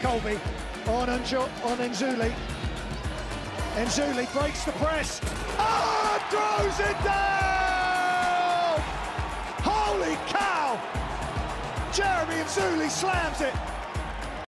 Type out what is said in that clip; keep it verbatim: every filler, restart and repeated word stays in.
Colby on, Njo on Nzeulie. Nzeulie breaks the press. Oh, throws it down! Holy cow! Jérémy Nzeulie slams it.